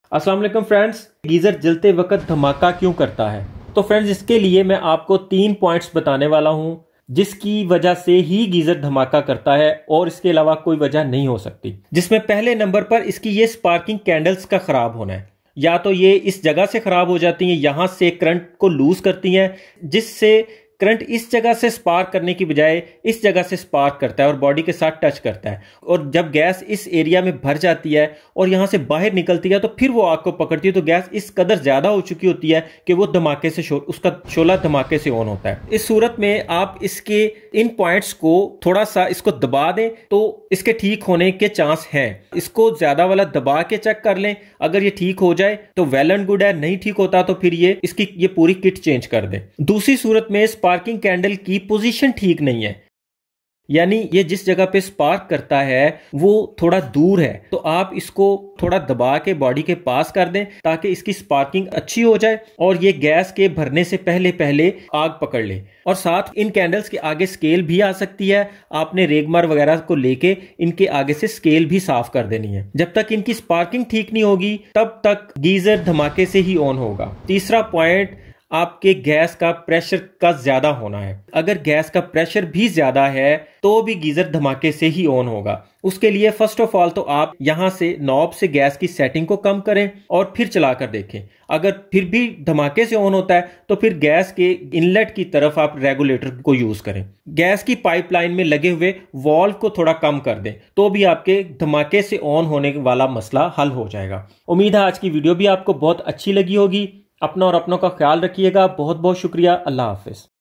अस्सलाम वालेकुम friends, geyser जलते वक्त धमाका क्यों करता है? तो फ्रेंड्स, इसके लिए मैं आपको 3 पॉइंट्स बताने वाला हूं जिसकी वजह से ही गीज़र धमाका करता है और इसके अलावा कोई वजह नहीं हो सकती। जिसमें पहले नंबर पर इसकी ये स्पार्किंग कैंडल्स का खराब होना है। या तो ये इस जगह से खराब हो जाती हैं, यहां से करंट को लूज करती हैं, जिससे करंट इस जगह से स्पार्क करने की बजाय इस जगह से स्पार्क करता है और बॉडी के साथ टच करता है। और जब गैस इस एरिया में भर जाती है और यहां से बाहर निकलती है तो फिर वो आग को पकड़ती है, तो गैस इस कदर ज्यादा हो चुकी होती है कि वो धमाके से उसका शोला धमाके से ऑन होता है। इस सूरत में आप इसके इन पॉइंट्स को थोड़ा सा इसको दबा दें तो इसके ठीक होने के चांस हैं। इसको ज्यादा वाला दबा के चेक कर लें, अगर ये ठीक हो जाए तो वेल एंड गुड है, नहीं ठीक होता तो फिर इसकी ये पूरी किट चेंज कर दें। दूसरी सूरत में स्पार्किंग कैंडल की पोजीशन ठीक नहीं है, यानी ये जिस जगह पे स्पार्क करता है वो थोड़ा दूर है, तो आप इसको थोड़ा दबा के बॉडी के पास कर दें ताकि इसकी स्पार्किंग अच्छी हो जाए और ये गैस के भरने से पहले पहले आग पकड़ ले। और साथ इन कैंडल्स के आगे स्केल भी आ सकती है, आपने रेगमार वगैरह को लेके इनके आगे से स्केल भी साफ कर देनी है। जब तक इनकी स्पार्किंग ठीक नहीं होगी तब तक गीजर धमाके से ही ऑन होगा। तीसरा पॉइंट, आपके गैस का प्रेशर का ज्यादा होना है। अगर गैस का प्रेशर भी ज्यादा है तो भी गीजर धमाके से ही ऑन होगा। उसके लिए फर्स्ट ऑफ ऑल तो आप यहां से नॉब से गैस की सेटिंग को कम करें और फिर चलाकर देखें। अगर फिर भी धमाके से ऑन होता है तो फिर गैस के इनलेट की तरफ आप रेगुलेटर को यूज करें। गैस की पाइपलाइन में लगे हुए वॉल्व को थोड़ा कम कर दें तो भी आपके धमाके से ऑन होने वाला मसला हल हो जाएगा। उम्मीद है आज की वीडियो भी आपको बहुत अच्छी लगी होगी। अपना और अपनों का ख्याल रखिएगा। बहुत बहुत शुक्रिया। अल्लाह हाफिज।